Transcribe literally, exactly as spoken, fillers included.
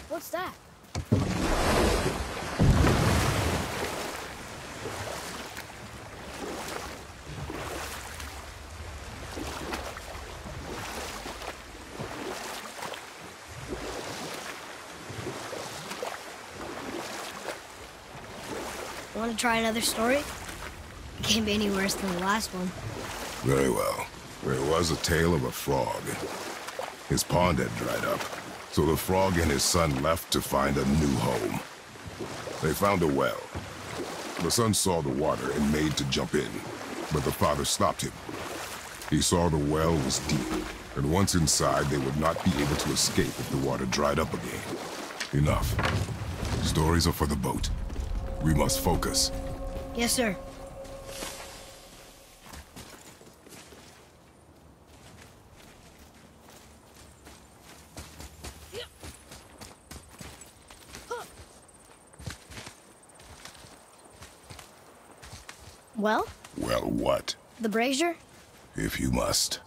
What's that? Want to try another story? It can't be any worse than the last one. Very well. There was a tale of a frog. His pond had dried up, so the frog and his son left to find a new home. They found a well. The son saw the water and made to jump in, but the father stopped him. He saw the well was deep, and once inside, they would not be able to escape if the water dried up again. Enough. Stories are for the boat. We must focus. Yes, sir. Well? Well, what? The brazier? If you must.